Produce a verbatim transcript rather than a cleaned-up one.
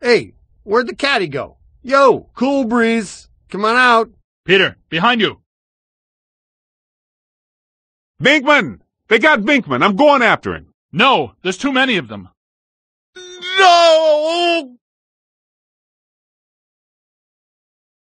Hey, where'd the caddy go? Yo, Cool Breeze, come on out. Peter, behind you. Binkman! They got Binkman. I'm going after him. No, there's too many of them. No!